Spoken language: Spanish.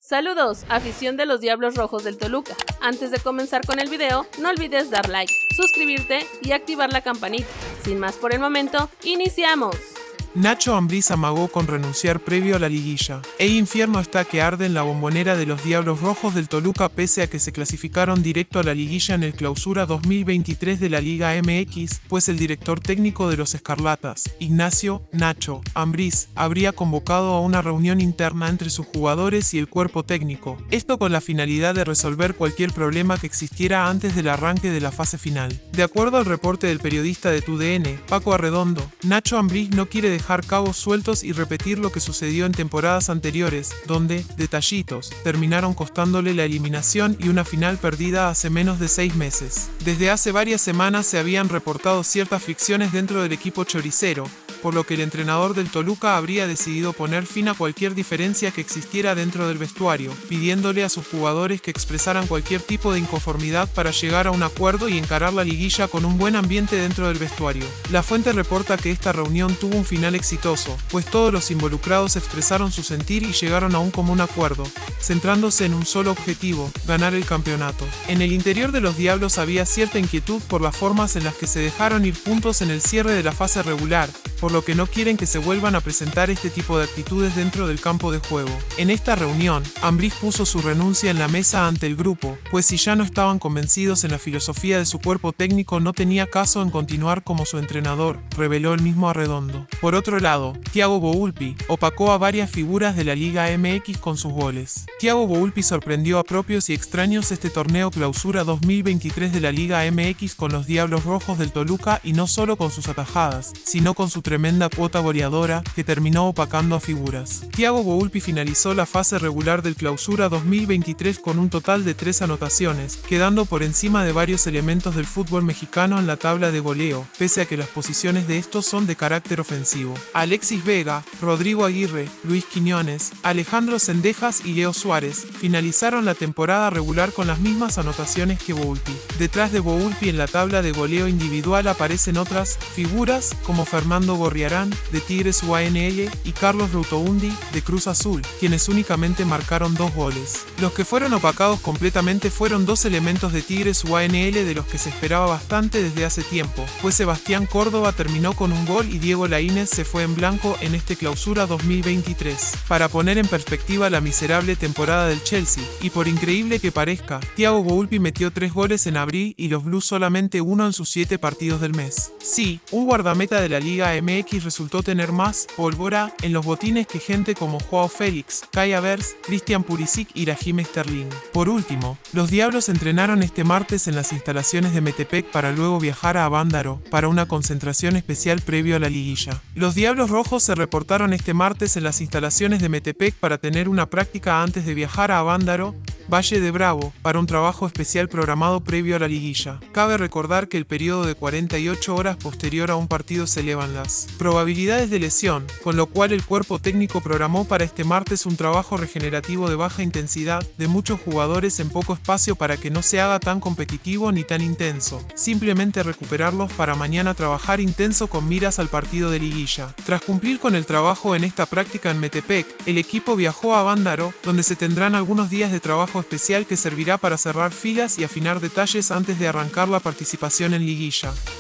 Saludos, afición de los Diablos Rojos del Toluca. Antes de comenzar con el video, no olvides dar like, suscribirte y activar la campanita. Sin más por el momento, ¡iniciamos! Nacho Ambriz amagó con renunciar previo a la liguilla. Infierno está que arde en la bombonera de los Diablos Rojos del Toluca pese a que se clasificaron directo a la liguilla en el Clausura 2023 de la Liga MX, pues el director técnico de los Escarlatas, Ignacio "Nacho" Ambriz, habría convocado a una reunión interna entre sus jugadores y el cuerpo técnico. Esto con la finalidad de resolver cualquier problema que existiera antes del arranque de la fase final. De acuerdo al reporte del periodista de TUDN, Paco Arredondo, Nacho Ambriz no quiere dejar cabos sueltos y repetir lo que sucedió en temporadas anteriores, donde, detallitos, terminaron costándole la eliminación y una final perdida hace menos de 6 meses. Desde hace varias semanas se habían reportado ciertas fricciones dentro del equipo choricero, por lo que el entrenador del Toluca habría decidido poner fin a cualquier diferencia que existiera dentro del vestuario, pidiéndole a sus jugadores que expresaran cualquier tipo de inconformidad para llegar a un acuerdo y encarar la liguilla con un buen ambiente dentro del vestuario. La fuente reporta que esta reunión tuvo un final exitoso, pues todos los involucrados expresaron su sentir y llegaron a un común acuerdo, centrándose en un solo objetivo: ganar el campeonato. En el interior de los Diablos había cierta inquietud por las formas en las que se dejaron ir puntos en el cierre de la fase regular, por lo que no quieren que se vuelvan a presentar este tipo de actitudes dentro del campo de juego. En esta reunión, Ambriz puso su renuncia en la mesa ante el grupo, pues si ya no estaban convencidos en la filosofía de su cuerpo técnico no tenía caso en continuar como su entrenador, reveló el mismo Arredondo. Por otro lado, Thiago Volpi opacó a varias figuras de la Liga MX con sus goles. Thiago Volpi sorprendió a propios y extraños este torneo Clausura 2023 de la Liga MX con los Diablos Rojos del Toluca, y no solo con sus atajadas, sino con su tremenda cuota goleadora que terminó opacando a figuras. Thiago Volpi finalizó la fase regular del Clausura 2023 con un total de 3 anotaciones, quedando por encima de varios elementos del fútbol mexicano en la tabla de goleo, pese a que las posiciones de estos son de carácter ofensivo. Alexis Vega, Rodrigo Aguirre, Luis Quiñones, Alejandro Cendejas y Leo Suárez finalizaron la temporada regular con las mismas anotaciones que Volpi. Detrás de Volpi en la tabla de goleo individual aparecen otras figuras como Fernando Gorriarán, de Tigres UANL, y Carlos Routoundi, de Cruz Azul, quienes únicamente marcaron 2 goles. Los que fueron opacados completamente fueron 2 elementos de Tigres UANL de los que se esperaba bastante desde hace tiempo, pues Sebastián Córdoba terminó con un gol y Diego Laínez se fue en blanco en este Clausura 2023. Para poner en perspectiva la miserable temporada del Chelsea, y por increíble que parezca, Thiago Volpi metió 3 goles en abril y los Blues solamente 1 en sus 7 partidos del mes. Sí, un guardameta de la Liga MX resultó tener más pólvora en los botines que gente como Joao Félix, Kai Havertz, Christian Pulisic y Raheem Sterling. Por último, los Diablos entrenaron este martes en las instalaciones de Metepec para luego viajar a Avándaro para una concentración especial previo a la liguilla. Los Diablos Rojos se reportaron este martes en las instalaciones de Metepec para tener una práctica antes de viajar a Avándaro, Valle de Bravo, para un trabajo especial programado previo a la liguilla. Cabe recordar que el periodo de 48 horas posterior a un partido se elevan las probabilidades de lesión, con lo cual el cuerpo técnico programó para este martes un trabajo regenerativo de baja intensidad de muchos jugadores en poco espacio para que no se haga tan competitivo ni tan intenso, simplemente recuperarlos para mañana trabajar intenso con miras al partido de liguilla. Tras cumplir con el trabajo en esta práctica en Metepec, el equipo viajó a Avándaro, donde se tendrán algunos días de trabajo especial que servirá para cerrar filas y afinar detalles antes de arrancar la participación en liguilla.